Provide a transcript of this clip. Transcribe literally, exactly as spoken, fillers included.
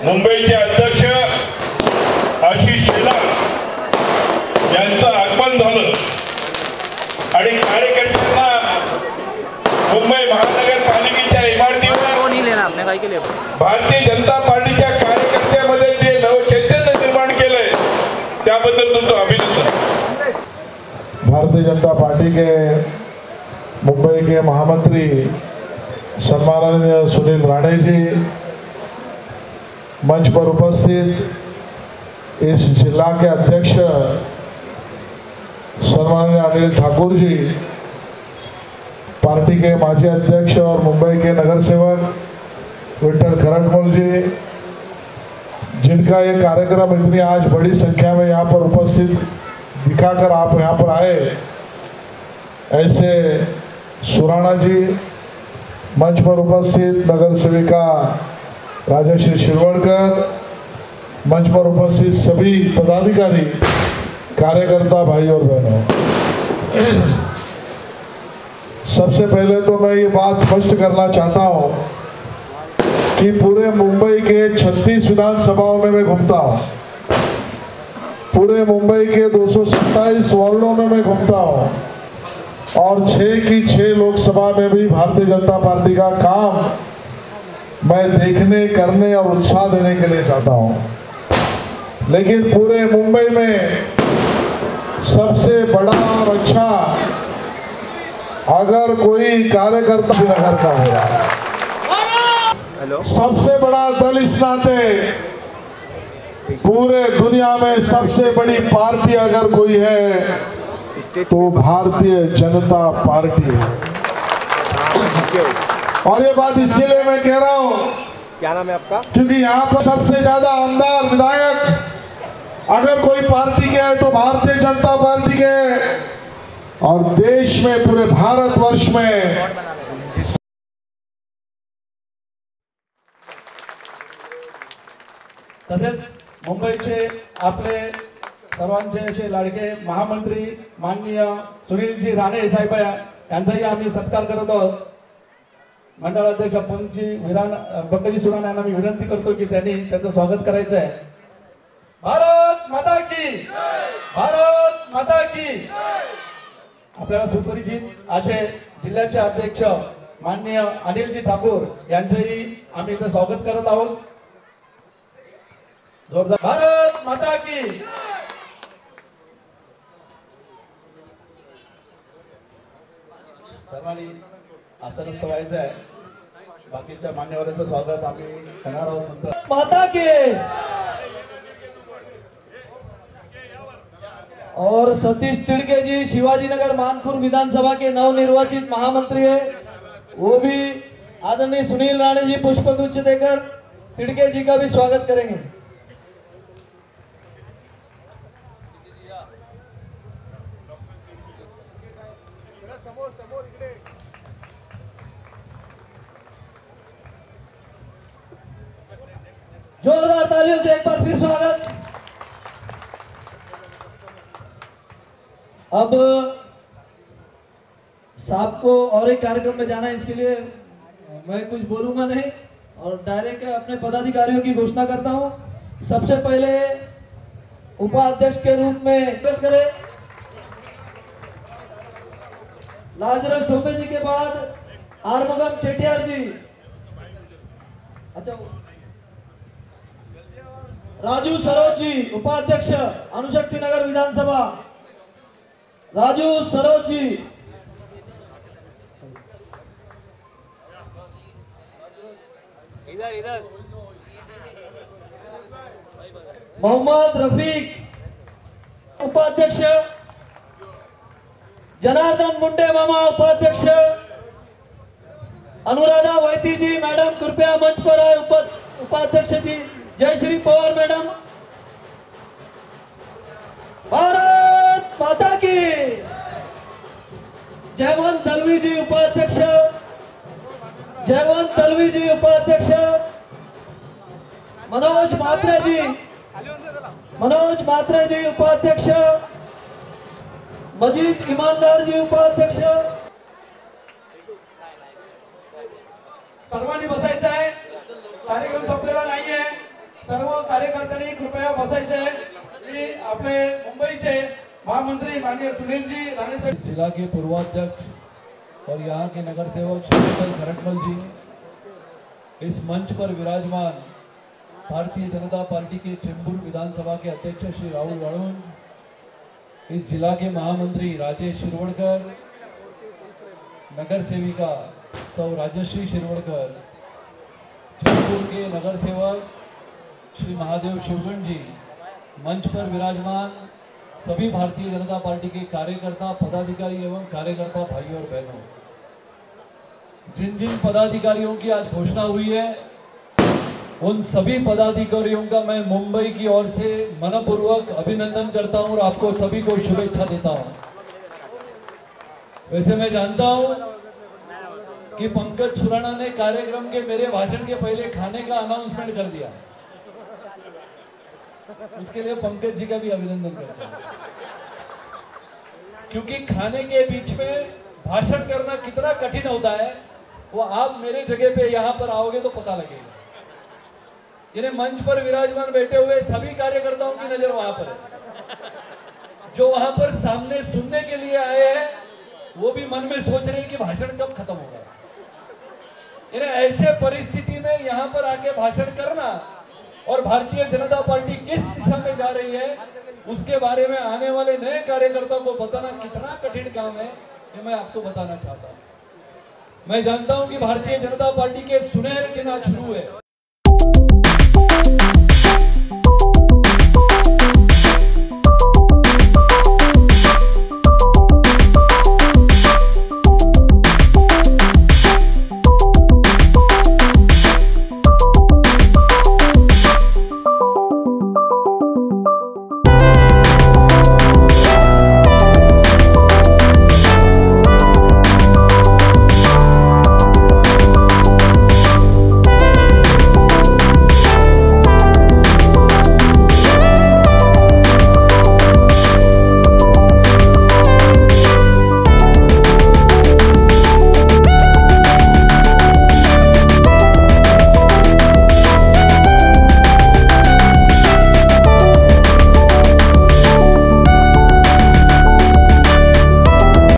मुंबईचे अध्यक्ष आशिष शेलार यांचं आगमन झालं आणि कार्यकर्त्यांना मुंबई महानगरपालिकेच्या इमारतीवर भारतीय जनता पार्टीच्या कार्यकर्त्यामध्ये जे नवचैतन्य निर्माण केलंय त्याबद्दल तुमचं अभिनंदन। भारतीय जनता पार्टी के मुंबई के महामंत्री सम्माननीय सुनील राणे जी, मंच पर उपस्थित इस जिला के अध्यक्ष सम्माननीय अनिल ठाकुर जी, पार्टी के माजी अध्यक्ष और मुंबई के नगर सेवक विठल खरटमल जी, जिनका ये कार्यक्रम इतनी आज बड़ी संख्या में यहाँ पर उपस्थित दिखाकर आप यहाँ पर आए, ऐसे सुराणा जी, मंच पर उपस्थित नगर सेविका राजश्री शिरवणकर, मंच पर उपस्थित सभी पदाधिकारी, कार्यकर्ता भाई और बहनों, सबसे पहले तो मैं ये बात स्पष्ट करना चाहता हूँ कि पूरे मुंबई के छत्तीस विधानसभाओं में मैं घूमता हूँ, पूरे मुंबई के दो सौ सत्ताईस वार्डों में मैं घूमता हूँ और छह की छह लोकसभा में भी भारतीय जनता पार्टी का काम मैं देखने, करने और उत्साह देने के लिए जाता हूँ। लेकिन पूरे मुंबई में सबसे बड़ा और अच्छा अगर कोई कार्यकर्ता नगर का हो रहा है, सबसे बड़ा दल इस नाते पूरे दुनिया में सबसे बड़ी पार्टी अगर कोई है तो भारतीय जनता पार्टी है। और ये बात इसके लिए मैं कह रहा हूँ, क्या नाम है आपका? क्योंकि यहाँ पर सबसे ज्यादा आमदार विधायक अगर कोई पार्टी के है तो भारतीय जनता पार्टी के है, और देश में पूरे भारतवर्ष में तसेच मुंबईचे आपले सर्वांचे असे लाडके महामंत्री माननीय सुनीलजी राणे साहेब यांचाही आम्ही सत्कार करत आहोत। मंडळाध्यक्ष पंची विरान बकरी सुराण यांना मी विनंती करतो की त्यांनी त्याचं स्वागत करायचं आहे। भारत माता की भारत माता की। आपल्याला सुपरिचित असे जिल्ह्याचे अध्यक्ष माननीय अनिलजी ठाकूर यांचेही आम्ही इथे स्वागत करत आहोत। जोरदार भारत माता की। सर्वांनी आसनस्थ व्हायचं आहे। बाकीच्या मान्यवरांचं स्वागत आम्ही करणार आहोत। माता के और सतीश तिड़के जी शिवाजीनगर मानपुर विधानसभा के नवनिर्वाचित महामंत्री है, वो भी आदरणीय सुनील राणे जी पुष्पगुच्छ देकर तिड़के जी का भी स्वागत करेंगे। समोर समोर इकडे जोरदार तालियों से एक बार फिर स्वागत। अब साहब को और एक कार्यक्रम में जाना है, इसके लिए मैं कुछ बोलूंगा नहीं और डायरेक्ट अपने पदाधिकारियों की घोषणा करता हूं। सबसे पहले उपाध्यक्ष के रूप में करें लाजरस ठोंबे जी के बाद आरमगम चेटियार जी, अच्छा राजू सरोज जी उपाध्यक्ष अणुशक्ति नगर विधानसभा, राजू सरोज जी, इधर इधर मोहम्मद रफीक उपाध्यक्ष, जनार्दन मुंडे मामा उपाध्यक्ष, अनुराधा वैती जी मैडम कृपया मंच पर आए उपाध्यक्ष जी, जयश्री पवार मैडम, भारत माता की, जयवंत दलवी जी उपाध्यक्ष, जयवंत दलवी जी उपाध्यक्ष, मनोज मात्रे जी, मनोज मात्रे जी उपाध्यक्ष, मजीद ईमानदार जी उपाध्यक्ष। सर्वांनी बसायचं आहे, कार्यक्रम संपलेला नाहीये। सर्व कार्यकर्त्यांनी कृपया बसायचे मी आपले मुंबईचे महामंत्री माननीय सुनीलजी राणे साहेब, जिला के पूर्वाध्यक्ष और यहाँ के नगर सेवक श्री खरटमल जी, इस मंच पर विराजमान भारतीय जनता पार्टी के चेंबूर विधानसभा के अध्यक्ष श्री राहुल वाणून, इस जिला के महामंत्री राजेश शिरवड़कर, नगर सेविका सौ राजश्री शिरवड़कर, चेंबूर के नगर सेवक श्री महादेव शिवगण जी, मंच पर विराजमान सभी भारतीय जनता पार्टी के कार्यकर्ता, पदाधिकारी एवं कार्यकर्ता भाई और बहनों, जिन जिन पदाधिकारियों की आज घोषणा हुई है उन सभी पदाधिकारियों का मैं मुंबई की ओर से मनपूर्वक अभिनंदन करता हूं और आपको सभी को शुभेच्छा देता हूं। वैसे मैं जानता हूं कि पंकज सुराणा ने कार्यक्रम के मेरे भाषण के पहले खाने का अनाउंसमेंट कर दिया, उसके लिए पंकज जी का भी अभिनंदन करता हूं, क्योंकि खाने के बीच में भाषण करना कितना कठिन होता है वो आप मेरे जगह पे यहां पर आओगे तो पता लगेगा। यानी मंच पर विराजमान बैठे हुए सभी कार्यकर्ताओं की नजर वहां पर है, जो वहां पर सामने सुनने के लिए आए हैं वो भी मन में सोच रहे हैं कि भाषण कब खत्म होगा। यानी ऐसे परिस्थिति में यहां पर आके भाषण करना और भारतीय जनता पार्टी किस दिशा में जा रही है उसके बारे में आने वाले नए कार्यकर्ताओं को बताना कितना कठिन काम है, ये मैं आपको बताना चाहता हूं। मैं जानता हूं कि भारतीय जनता पार्टी के सुनहरे दिन आज शुरू है।